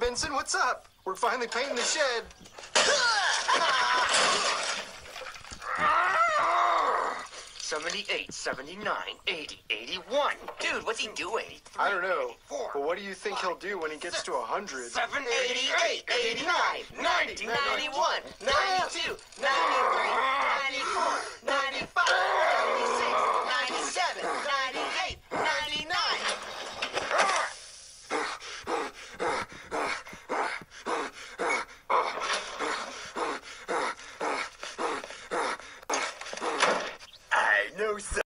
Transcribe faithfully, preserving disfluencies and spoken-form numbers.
Benson, what's up? We're finally painting the shed. seventy-eight, seventy-nine, eighty, eighty-one. Dude, what's he doing? I don't know, but what do you think he'll do when he gets to a hundred? seven, eighty-eight, eighty-nine, ninety, ninety-one, ninety-two, ninety-three, ninety-four, ninety-five, ninety-six, ninety-seven, ninety-eight, ninety-nine. I know